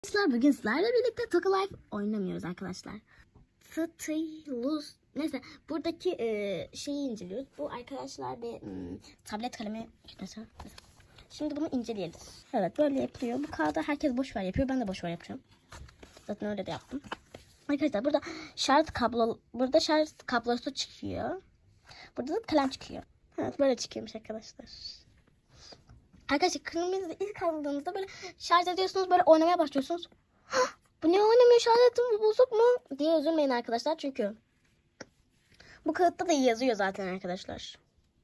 Arkadaşlar bugün sizlerle birlikte Toka Life oynamıyoruz arkadaşlar. Stylus. Neyse buradaki şeyi inceliyoruz. Bu arkadaşlar bir tablet kalemi mesela. Şimdi bunu inceleyelim. Evet böyle yapıyor. Bu kağıda herkes boş ver yapıyor. Ben de boş ver yapacağım. Zaten öyle de yaptım. Arkadaşlar burada şarj kablosu çıkıyor. Burada da kalem çıkıyor. Evet böyle çıkıyormuş arkadaşlar. Arkadaşlar kırmızı ilk aldığınızda böyle şarj ediyorsunuz, böyle oynamaya başlıyorsunuz. Bu ne oynamıyor, şarj ettim, bu bozuk mu diye üzülmeyin arkadaşlar, çünkü bu kağıtta da yazıyor zaten arkadaşlar.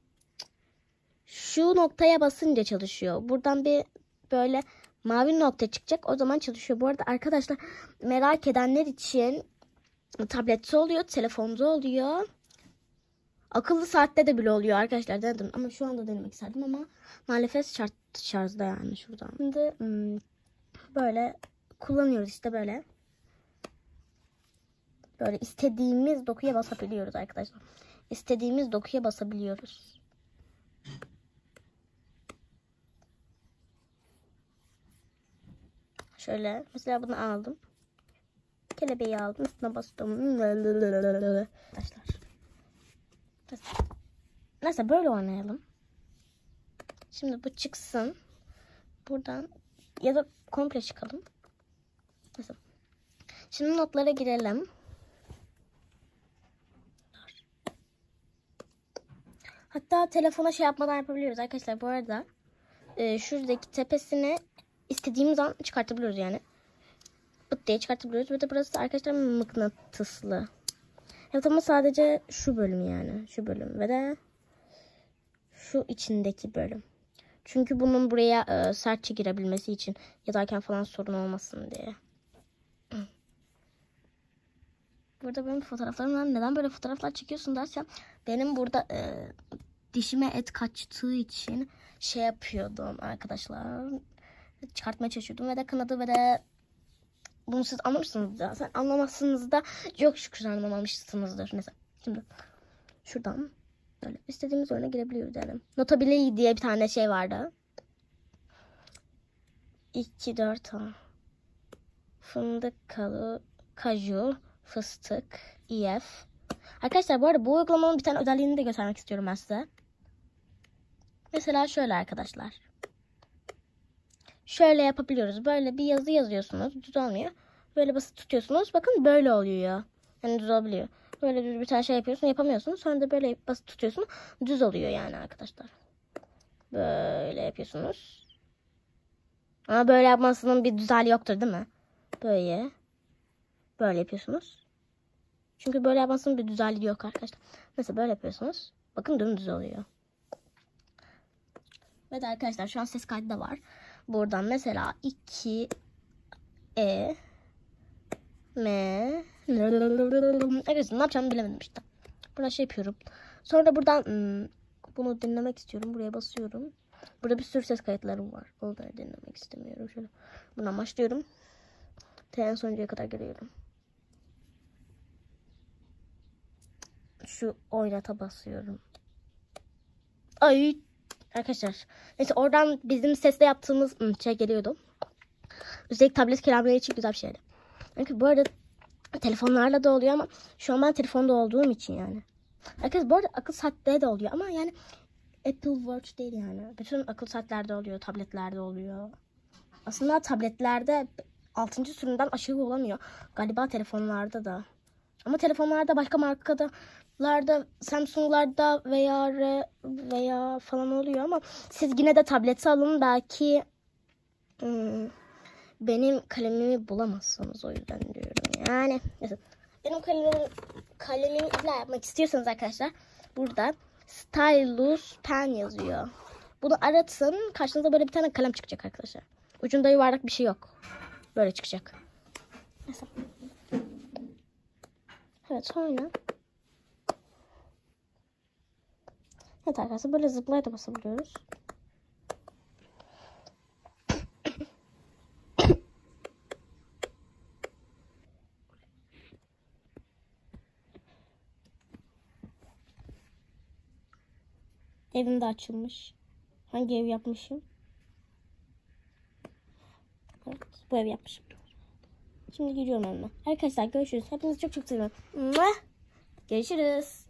Şu noktaya basınca çalışıyor. Buradan bir böyle mavi nokta çıkacak, o zaman çalışıyor. Bu arada arkadaşlar merak edenler için tablette oluyor, telefonda oluyor. Akıllı saatte de bile oluyor arkadaşlar, denedim ama şu anda denemek istedim ama maalesef şarjda yani şuradan. Şimdi böyle kullanıyoruz işte böyle. Böyle istediğimiz dokuya basabiliyoruz arkadaşlar. İstediğimiz dokuya basabiliyoruz. Şöyle mesela bunu aldım. Kelebeği aldım, üstüne bastım. Arkadaşlar. Neyse böyle oynayalım. Şimdi bu çıksın. Buradan ya da komple çıkalım. Mesela. Şimdi notlara girelim. Hatta telefona şey yapmadan yapabiliyoruz arkadaşlar. Bu arada şuradaki tepesini istediğimiz an çıkartabiliyoruz yani. Bıt diye çıkartabiliyoruz. Ve de burası arkadaşlar mıknatıslı. Evet ama sadece şu bölüm yani. Şu bölüm ve de şu içindeki bölüm. Çünkü bunun buraya sertçe girebilmesi için yatarken falan sorun olmasın diye. Burada benim fotoğraflarım var. Neden böyle fotoğraflar çekiyorsun dersen, benim burada dişime et kaçtığı için şey yapıyordum arkadaşlar. Çıkartmaya çalışıyordum ve de kanadı ve de bunu siz anlamışsınız da. Sen anlamazsınız da çok şükür anlamamışsınızdır. Mesela şimdi şuradan böyle istediğimiz oyuna girebiliyoruz yani. Notability diye bir tane şey vardı. 2, 4 fındık kalı, kaju, fıstık, EF. Arkadaşlar bu arada bu uygulamanın bir tane özelliğini de göstermek istiyorum ben size. Mesela şöyle arkadaşlar. Şöyle yapabiliyoruz. Böyle bir yazı yazıyorsunuz. Düz olmuyor. Böyle basit tutuyorsunuz. Bakın böyle oluyor. Yani düz olabiliyor. Böyle düz bir tane şey yapıyorsun, yapamıyorsunuz. Sonra da böyle basit tutuyorsun. Düz oluyor yani arkadaşlar. Böyle yapıyorsunuz. Ama böyle yapmasının bir düz hali yoktur değil mi? Böyle. Böyle yapıyorsunuz. Çünkü böyle yapmasının bir düz hali yok arkadaşlar. Mesela böyle yapıyorsunuz. Bakın dümdüz oluyor. Ve de arkadaşlar şu an ses kaydı da var. Buradan mesela 2 M arkadaşlar ne yapacağımı bilemedim işte. Burada şey yapıyorum. Sonra buradan bunu dinlemek istiyorum. Buraya basıyorum. Burada bir sürü ses kayıtlarım var. Onları dinlemek istemiyorum. Şöyle buradan başlıyorum. En sonuncuya kadar geliyorum. Şu oynata basıyorum. Ay arkadaşlar. Neyse oradan bizim sesle yaptığımız şey geliyordu. Özellikle tablet kelamları için güzel bir şeydi. Çünkü bu arada telefonlarla da oluyor ama şu an ben telefonda olduğum için yani. Arkadaşlar bu arada akıl saatte de oluyor ama yani Apple Watch değil yani. Bütün akıl saatlerde oluyor, tabletlerde oluyor. Aslında tabletlerde 6. sürümden aşağı olamıyor. Galiba telefonlarda da. Ama telefonlarda başka markalarda, Samsung'larda veya falan oluyor ama siz yine de tableti alın, belki benim kalemimi bulamazsınız, o yüzden diyorum. Yani mesela benim kalemimi illa yapmak istiyorsanız arkadaşlar burada Stylus Pen yazıyor. Bunu aratın, karşınıza böyle bir tane kalem çıkacak arkadaşlar. Ucunda yuvarlak bir şey yok. Böyle çıkacak. Mesela. Evet sonra. Evet arkadaşlar böyle zıplaya da basabiliyoruz. Evim de açılmış. Hangi ev yapmışım? Evet, bu ev yapmışım. Şimdi gidiyorum önüne. Arkadaşlar görüşürüz. Hepinizi çok çok seviyorum. Mua! Görüşürüz.